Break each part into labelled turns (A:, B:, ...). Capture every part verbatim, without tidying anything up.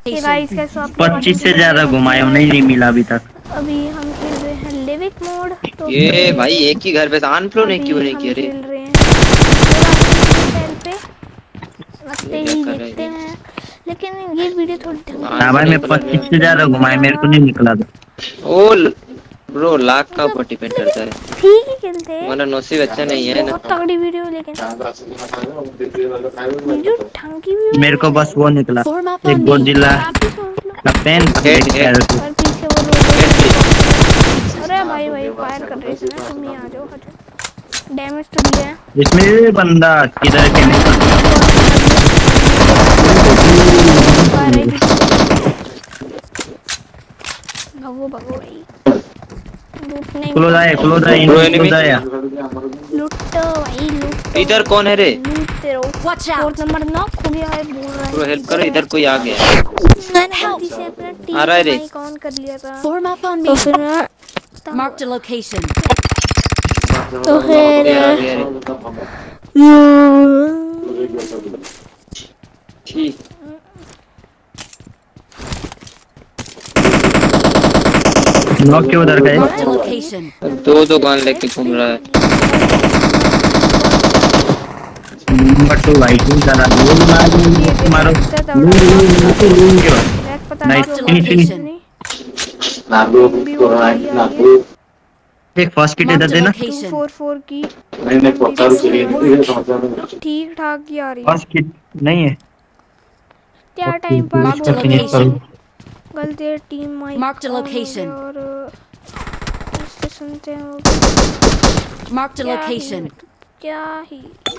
A: पच्चीस से ज्यादा घुमाए नहीं, नहीं मिला अभी तक।
B: अभी हम खेल रहे हैं लिविक मोड। तो
C: ये भाई एक ही घर पे आन फ्लो नहीं क्यों नहीं किया रे?
B: खेल रहे हैं पे लगते ही देखते हैं, लेकिन ये वीडियो थोड़ी
A: हाँ भाई मैं पच्चीस से ज्यादा घुमाए, मेरे को नहीं निकला था।
C: ओ ब्रो लाख का ऊपर डिपेंड करता है।
B: ठीक ही खेलते हैं,
C: हमारा नसीब अच्छा नहीं है ना।
B: बहुत तगड़ी वीडियो, लेकिन जो ठंकी वीडियो
A: मेरे को बस वो निकला एक गोजिला का पेन।
C: हेड हेड
B: और पीछे वो लोग। अरे भाई भाई फायर कर रहे थे ना, तुम ही आ जाओ। डैमेज तो दिया है
A: इसमें बंदा किधर के निकला।
B: भगो भगो भाई,
A: क्लोज आया क्लोज आया क्लोज आया।
B: लूटो भाई लूटो।
C: इधर कौन है रे?
B: लूटते रहो। Watch out. नंबर नॉक हो गया है, बोल रहा है
C: ब्रो हेल्प करो, इधर कोई आ गया।
B: मैंने से अपना टीम
C: आ रहा है रे।
B: कौन कर लिया था।
D: Form up on
B: तो
D: me.
B: फिर मैं
D: Marked a location.
B: तो फिर
C: ठीक
A: नॉक के उधर गए।
D: Marked a location.
C: दो दो गन लेके घूम रहा है।
A: नंबर टू भाई तुम जरा गोल मारो। Nice finish finish. एक फर्स्ट किट इधर देना।
B: फोर फोर की ठीक ठाक ही आ रही है।
A: फर्स्ट किट नहीं है
B: क्या time pass
D: Marked a location.
B: गलती है team mic
D: Marked a location.
B: और इससे सुनते हैं वो
D: Marked a
B: क्या
D: location.
B: ही, क्या ही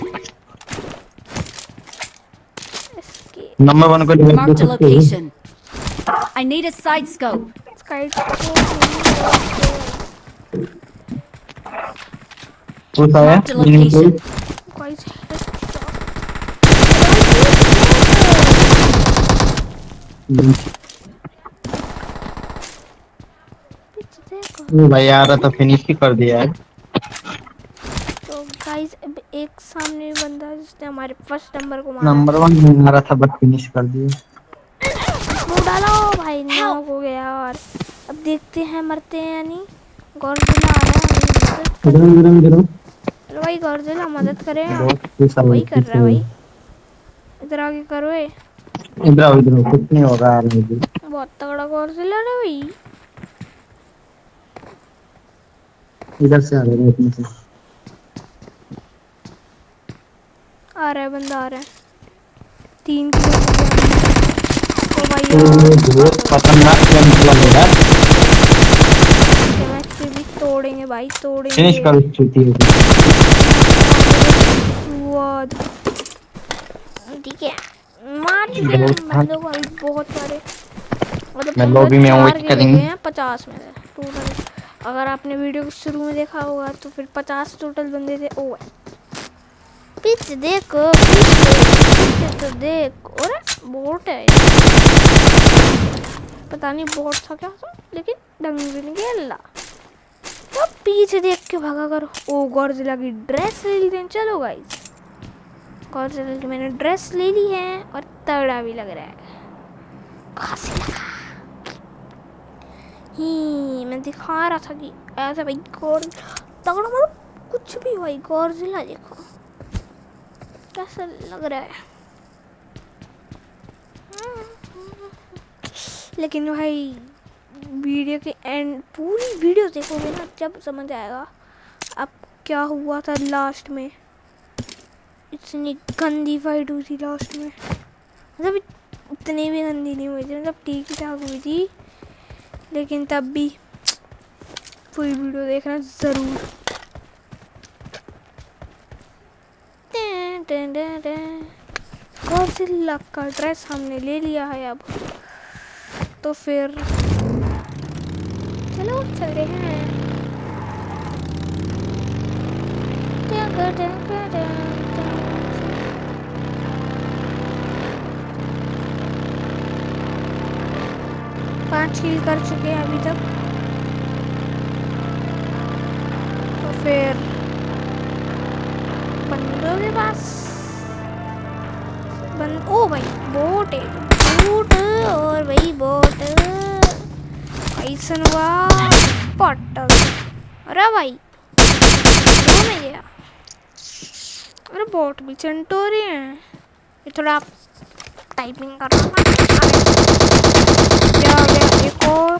B: इसके
A: नंबर वन को
D: Marked a location. I need a side scope.
B: स्काई
A: पूछा है
D: Marked a location.
B: गाइस
A: भाई आ रहा था फिनिश ही कर दिया है।
B: तो गाइस अब एक सामने बंदा है जिसने हमारे फर्स्ट नंबर को मारा।
A: नंबर वन में आ रहा था बट फिनिश कर दिया।
B: वो डालो भाई, नॉक हो गया। और अब देखते हैं मरते हैं या नहीं। गॉडजिला आ रहा है,
A: इधर इधर इधर
B: चलो भाई गॉडजिला मदद करें।
A: बहुत
B: वही कर रहा है भाई, इधर आगे करो। ए
A: इधर इधर कुछ नहीं होगा यार।
B: बहुत तगड़ा गॉडजिला है भाई।
A: इधर से आ रहा है इसमें से।
B: आ रहा है बंदा, आ रहा है। तीन किलो तो भाई
A: बहुत खतरनाक गेम चला है यार।
B: मैच भी तोड़ेंगे भाई, तोड़ेंगे।
A: फिनिश कर चुकी है।
B: ठीक है मार चुके हैं बंदों को अभी बहुत सारे।
A: मैं लॉबी में हूं, वेट करेंगे।
B: पचास में टोटल। अगर आपने वीडियो को शुरू में देखा होगा तो फिर पचास टोटल बंदे थे। ओ पीछे देखो, पीछे तो देखो। अरे बोट है, पता नहीं बोट था क्या था, लेकिन ढंग भी नहीं खेला। तो पीछे देख के भागा करो। ओ गॉडजिला की ड्रेस ले ली है। चलो गाइस गॉडजिला की मैंने ड्रेस ले ली है और तगड़ा भी लग रहा है। खासी लगा ही, मैं दिखा रहा था कि ऐसा भाई गॉड तगड़ा मतलब कुछ भी भाई। गॉडजिला देखो कैसा लग रहा है। लेकिन भाई वीडियो के एंड पूरी वीडियो देखोगे ना जब समझ आएगा अब क्या हुआ था लास्ट में। इतनी गंदी फाइट हुई थी लास्ट में, मतलब इतनी भी गंदी नहीं हुई थी, मतलब ठीक ही ठाक हुई थी, लेकिन तब भी पूरी वीडियो देखना ज़रूर। गॉडजिला का ड्रेस हमने ले लिया है अब, तो फिर चलो चलते हैं। पांच किल कर चुके हैं अभी तक, तो फिर बंदों के पास बंद। ओ भाई बोट है, बोट और टेंशन हुआ पट। अरे भाई वो नहीं गया। अरे बॉट भी चंट हो रही हैं। ये थोड़ा टाइपिंग कर रहा हूँ। क्या हो गया? एक और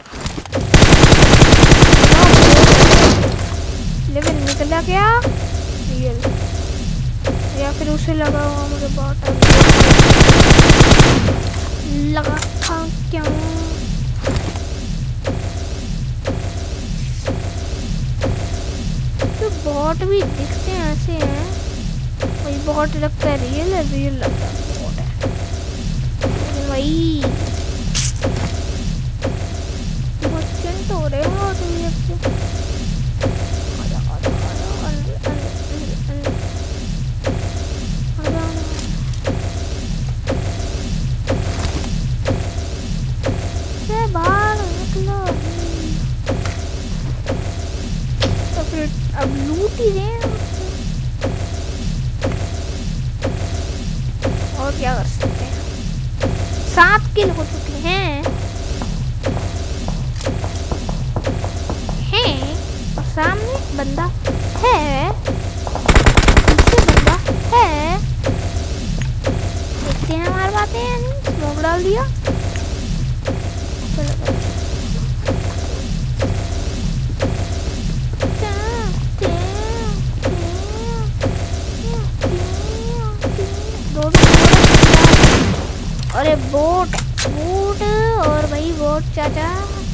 B: लेकिन निकला क्या? रियल या फिर उसे लगा हुआ मुझे बॉट लगा था क्यों? तो बॉट भी दिखते हैं ऐसे हैं। वही बॉट लगता है रियल है, रियल लगता है बॉट है। लेकिन वही बच्चन तो हो रहे हो तो ये से आजा आजा आजा अंदर अंदर अंदर आजा से बाहर निकलो। तो फिर अब लूट ही रहे हैं और क्या कर सकते हैं। सात किल हो चुके हैं हैं और सामने बंदा है, पीछे बंदा है। देखते हैं हमारी बातें। स्मोक डाल दिया। चलो अरे बोट बोट और भाई बोट चाचा।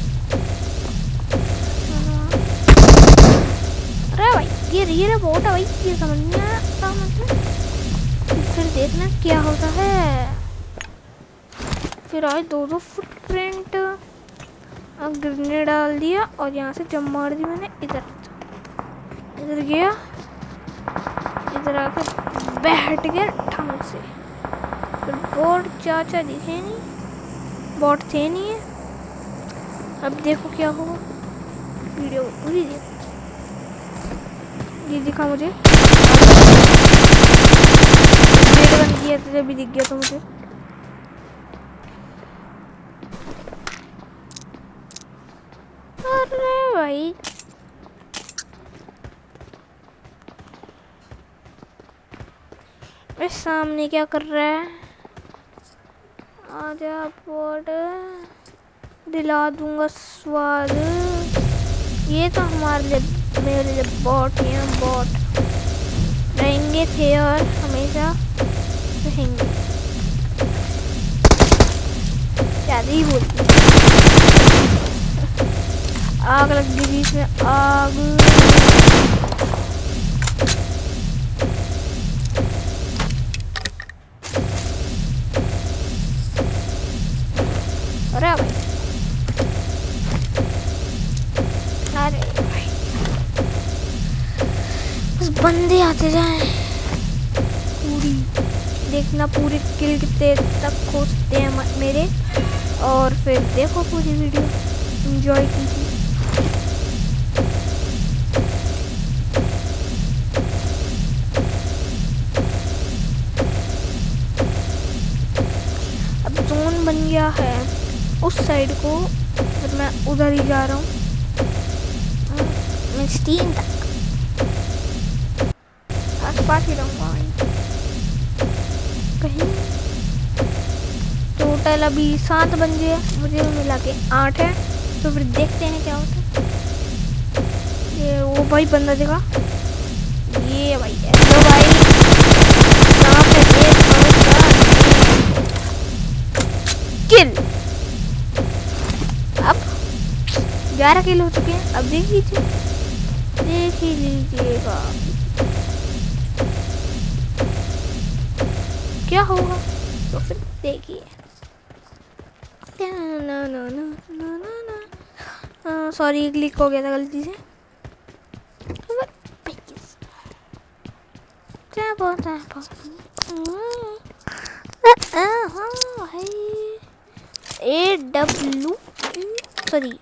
B: अरे भाई ये रियल बोट है भाई, ये समझ नहीं आता मतलब। फिर देखना क्या होता है। फिर आए दो दो फुटप्रिंट। अब ग्रेनेड डाल दिया और यहाँ से जंप मार दी मैंने। इधर इधर गया, इधर आकर बैठ गया ठाम से। फिर बोट चाचा दिखे नहीं, बॉट थे नहीं है। अब देखो क्या होगा। वीडियो पूरी देखो। ये दिखा मुझे, गेट बंद किया तो जब भी दिख गया तो मुझे। अरे भाई इस सामने क्या कर रहा है? आजा बॉट दिला दूंगा स्वाद। ये तो हमारे लिए मेरे लिए बॉट हैं। बॉट रहेंगे थे और हमेशा रहेंगे। ज़्यादा ही बोलती आग लग गई बीच में आग। अरे भाई अरे भाई बस बंदे आते जाएं। पूरी देखना पूरे किल कितने तक हो सकते हैं मेरे। और फिर देखो पूरी वीडियो एंजॉय कीजिए। अब जोन बन गया है उस साइड को, फिर मैं उधर ही जा रहा हूँ। मैं स्टीम तक आस पास ही रहूँगा कहीं। टोटल अभी सात बन गए, मुझे मिला के आठ है। तो फिर देखते हैं क्या होता है। ये वो भाई बंदा देखा, ये भाई हेलो भाई यहाँ पे किल। अब ग्यारह किल हो चुके हैं। अब देख लीजिए, देख ही लीजिएगा क्या होगा। तो फिर देखिए। सॉरी क्लिक हो गया था गलती से। क्या बोलता है A W sorry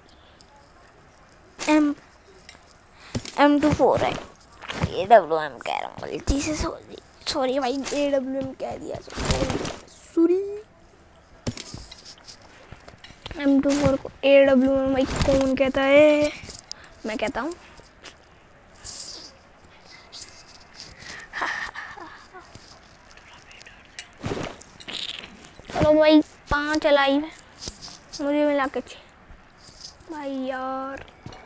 B: M M two four है। ए डब्ल्यू एम कह रहा हूँ गलती से। सॉरी सॉरी भाई ए डब्ल्यू एम कह दिया। सॉरी एम टू फोर को ए डब्ल्यू एम भाई कौन कहता है? मैं कहता हूँ। चलो भाई पांच लाइव है, मुझे मिला के छः भाई यार।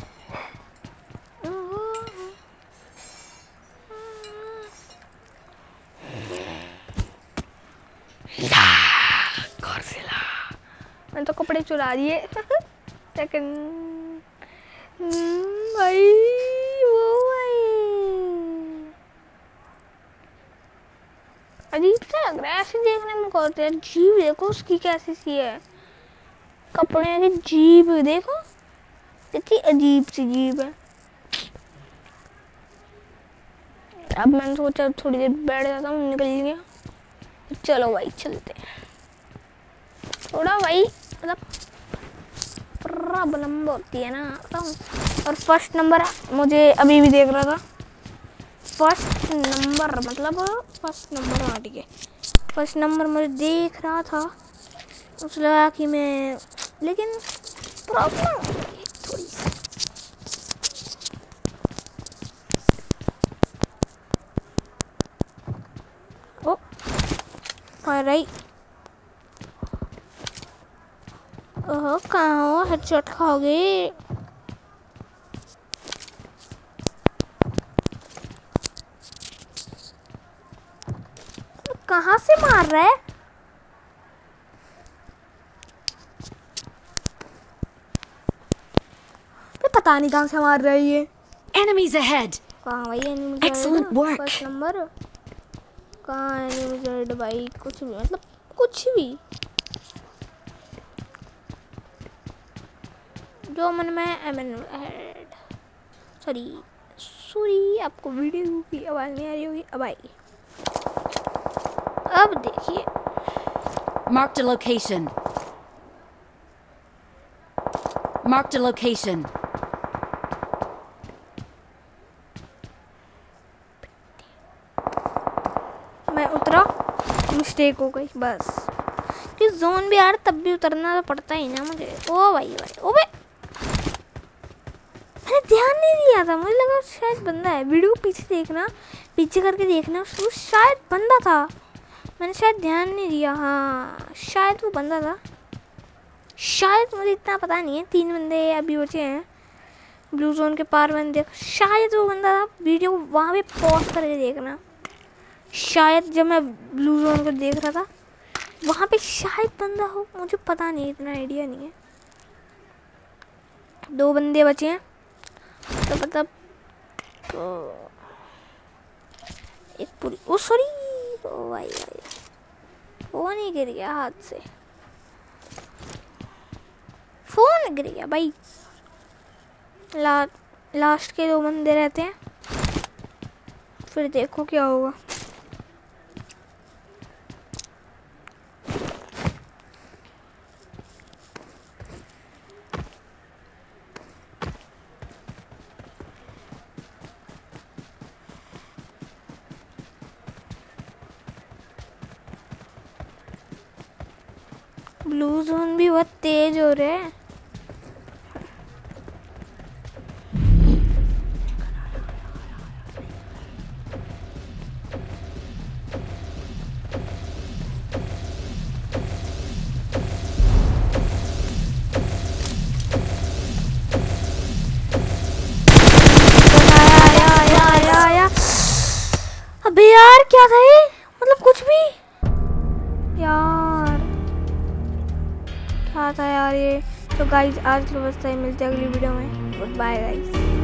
B: मैंने तो कपड़े चुरा दिए। सेकंड भाई वो भाई अजीब सा लग रहा है ऐसे देखने में। कौन है जीभ देखो उसकी कैसी सी है, कपड़े की जीभ देखो कितनी अजीब सी जीभ है। अब मैंने सोचा थोड़ी देर बैठ जाता हूँ, निकल गया। चलो भाई चलते हैं। थोड़ा भाई मतलब प्रॉब्लम होती है ना। और फर्स्ट नंबर मुझे अभी भी देख रहा था, फर्स्ट नंबर मतलब फर्स्ट नंबर हाँ ठीक है, फर्स्ट नंबर मुझे देख रहा था। उस लगा कि मैं, लेकिन प्रॉब्लम थोड़ी सी। ओ अरे ओह कहाँ हो, हेडशॉट खाओगे। कहाँ से मार रहा है? पता नहीं कहाँ से मार रहा है ये।
D: Enemies ahead.
B: कहाँ भाई enemy?
D: Excellent work.
B: First number कहाँ एनिमी भाई? कुछ भी मतलब कुछ भी जो मन में हेड। सॉरी सॉरी आपको वीडियो की आवाज़ नहीं आ रही होगी। अब आई, अब देखिए।
D: Marked a location. Marked a location.
B: मैं उतरा, मिस्टेक हो गई बस। कि जोन भी यार तब भी उतरना तो पड़ता ही ना मुझे। ओ भाई भाई ओ भाई मैंने ध्यान नहीं दिया था, मुझे लगा शायद बंदा है। वीडियो पीछे देखना, पीछे करके देखना, वो शायद बंदा था। मैंने शायद ध्यान नहीं दिया। हाँ शायद वो बंदा था, शायद मुझे इतना पता नहीं है। तीन बंदे अभी बचे हैं ब्लू जोन के पार। मैंने देखा शायद वो बंदा था। वीडियो वहाँ पे पॉज करके देखना। शायद जब मैं ब्लू जोन को देख रहा था वहाँ पे शायद बंदा हो, मुझे पता नहीं, इतना आइडिया नहीं है। दो बंदे बचे हैं तो मतलब तो एक पूरी ओ सॉरी ओ भाई भाई फोन ही गिर गया हाथ से, फोन गिर गया भाई। ला, लास्ट के दो बंदे रहते हैं, फिर देखो क्या होगा। ब्लू जोन भी बहुत तेज हो रहे हैं। अबे यार क्या था ये, मतलब कुछ भी यार क्या था यार ये। तो गाइस आज तो बस मिलते हैं अगली वीडियो में। Goodbye guys.